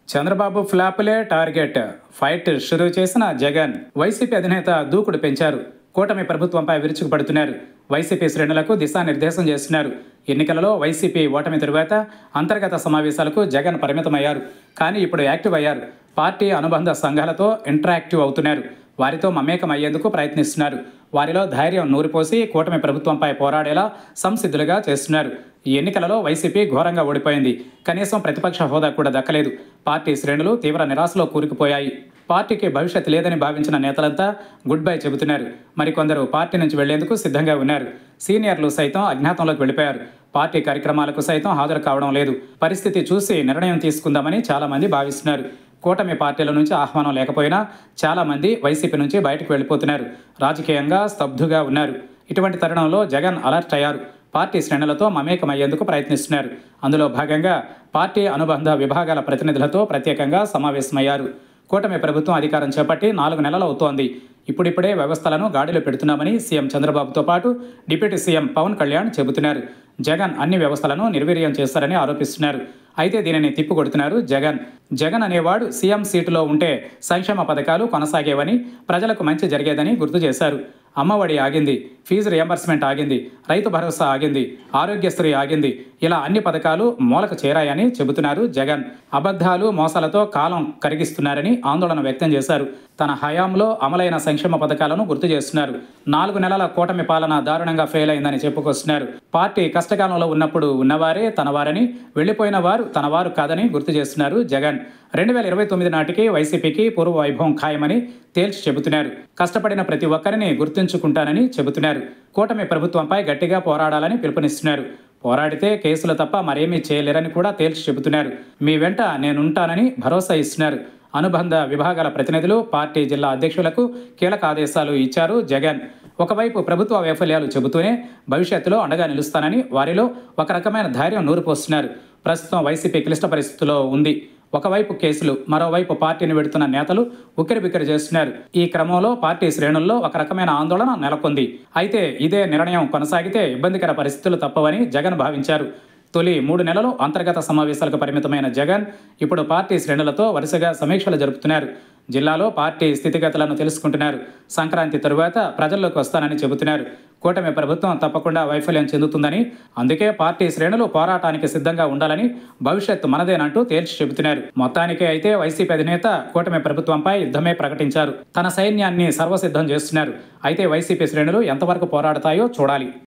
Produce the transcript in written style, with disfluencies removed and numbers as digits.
Chandrababu ఫ్లాపులే target. Fight షురూ చేసిన Jagan. YCP అధినేత దూకుడు పెంచారు. కూటమి ప్రభుత్వంపై విరుచుకుపడుతున్నారు. వైసీపీ శ్రేణులకు దిశానిర్దేశం చేస్తున్నారు. ఎన్నికలలో వైసీపీ ఓటమి తరువాత అంతర్గత సమావేశాలకు జగన్ పరిమితమయ్యారు. కానీ ఇప్పుడు యాక్టివ్ అయ్యారు. పార్టీ అనుబంధ సంఘాలతో ఇంటరాక్టివ్ అవుతున్నారు. వారితో మమేకం అయ్యేందుకు ప్రయత్నిస్తున్నారు. వారిలో ధైర్యం నూరిపోసి కూటమి ప్రభుత్వంపై పోరాడేలా సంసిద్ధులుగా చేస్తున్నారు. ఈ ఎన్నికలలో వైసీపీ ఘోరంగా ఓడిపోయింది. కనీసం ప్రతిపక్ష హోదా కూడా దక్కలేదు. పార్టీ శ్రేణులు తీవ్ర నిరాశలో కూరుకుపోయాయి. పార్టీకి భవిష్యత్ లేదని భావించిన నేతలంతా గుడ్ బై చెబుతున్నారు. మరికొందరు పార్టీ నుంచి వెళ్లేందుకు సిద్ధంగా ఉన్నారు. సీనియర్లు సైతం అజ్ఞాతంలోకి వెళ్ళిపోయారు. పార్టీ కార్యక్రమాలకు సైతం హాజరు కావడం లేదు. పరిస్థితి చూసి నిర్ణయం తీసుకుందామని చాలా మంది భావిస్తున్నారు. కూటమి పార్టీల నుంచి ఆహ్వానం లేకపోయినా చాలా మంది వైసీపీ నుంచి బయటకు వెళ్ళిపోతున్నారు. రాజకీయంగా స్తబ్దుగా ఉన్నారు. ఇటువంటి తరుణంలో జగన్ అలర్ట్ అయ్యారు. పార్టీ శ్రేణులతో మమేకమయ్యేందుకు ప్రయత్నిస్తున్నారు. అందులో భాగంగా పార్టీ అనుబంధ విభాగాల ప్రతినిధులతో ప్రత్యేకంగా సమావేశమయ్యారు. కూటమి ప్రభుత్వం అధికారం చేపట్టి 4 నెలలు అవుతోంది. ఇప్పుడిప్పుడే వ్యవస్థలను గాడిలో పెడుతున్నామని సీఎం చంద్రబాబుతో పాటు డిప్యూటీ సీఎం పవన్ కళ్యాణ్ చెబుతున్నారు. జగన్ అన్ని వ్యవస్థలను నిర్వీర్యం చేశారని ఆరోపిస్తున్నారు. అయితే దీనిని తిప్పికొడుతున్నారు జగన్. జగన్ అనేవాడు సీఎం సీటులో ఉంటే సంక్షేమ పథకాలు కొనసాగేవని, ప్రజలకు మంచి జరిగేదని గుర్తు చేశారు. అమ్మఒడి ఆగింది, ఫీజు రియంబర్స్మెంట్ ఆగింది, రైతు భరోసా ఆగింది, ఆరోగ్యశ్రీ ఆగింది. ఇలా అన్ని పథకాలు మూలకు చేరాయని చెబుతున్నారు జగన్. అబద్ధాలు, మోసాలతో కాలం కరిగిస్తున్నారని ఆందోళన వ్యక్తం చేశారు. తన హయాంలో అమలైన సంక్షేమ పథకాలను గుర్తు చేస్తున్నారు. 4 నెలల కూటమి పాలన దారుణంగా ఫెయిల్ అయిందని చెప్పుకొస్తున్నారు. పార్టీ కష్టకాలంలో ఉన్నప్పుడు ఉన్నవారే తనవారని, వెళ్లిపోయిన వారు తనవారు కాదని గుర్తు చేస్తున్నారు జగన్. 2029 నాటికి వైసీపీకి పూర్వ వైభవం ఖాయమని తేల్చి చెబుతున్నారు. కష్టపడిన ప్రతి ఒక్కరిని గుర్తుంచుకుంటానని చెబుతున్నారు. కూటమి ప్రభుత్వంపై గట్టిగా పోరాడాలని పిలుపునిస్తున్నారు. పోరాడితే కేసులు తప్ప మరేమీ చేయలేరని కూడా తేల్చి చెబుతున్నారు. మీ వెంట నేనుంటానని భరోసా ఇస్తున్నారు. అనుబంధ విభాగాల ప్రతినిధులు, పార్టీ జిల్లా అధ్యక్షులకు కీలక ఆదేశాలు ఇచ్చారు జగన్. ఒకవైపు ప్రభుత్వ వైఫల్యాలు చెబుతూనే భవిష్యత్తులో అండగా నిలుస్తానని వారిలో ఒక రకమైన ధైర్యం నూరిపోస్తున్నారు. ప్రస్తుతం వైసీపీ క్లిష్ట పరిస్థితిలో ఉంది. ఒకవైపు కేసులు, మరోవైపు పార్టీని వెడుతున్న నేతలు ఉక్కిరిబిక్కిరి చేస్తున్నారు. ఈ క్రమంలో పార్టీ శ్రేణుల్లో ఒక రకమైన ఆందోళన నెలకొంది. అయితే ఇదే నిర్ణయం కొనసాగితే ఇబ్బందికర పరిస్థితులు తప్పవని జగన్ భావించారు. తొలి 3 నెలలు అంతర్గత సమావేశాలకు పరిమితమైన జగన్ ఇప్పుడు పార్టీ శ్రేణులతో వరుసగా సమీక్షలు జరుపుతున్నారు. జిల్లాలో పార్టీ స్థితిగతులను తెలుసుకుంటున్నారు. సంక్రాంతి తరువాత ప్రజల్లోకి వస్తానని చెబుతున్నారు. కూటమి ప్రభుత్వం తప్పకుండా వైఫల్యం చెందుతుందని, అందుకే పార్టీ శ్రేణులు పోరాటానికి సిద్ధంగా ఉండాలని, భవిష్యత్తు మనదేనంటూ తేల్చి చెబుతున్నారు. మొత్తానికి అయితే వైసీపీ అధినేత కూటమి ప్రభుత్వంపై యుద్ధమే ప్రకటించారు. తన సైన్యాన్ని సర్వసిద్ధం చేస్తున్నారు. అయితే వైసీపీ శ్రేణులు ఎంతవరకు పోరాడతాయో చూడాలి.